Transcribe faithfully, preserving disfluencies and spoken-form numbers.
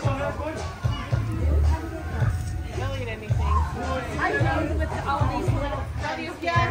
Don't eat anything. I know with all these little.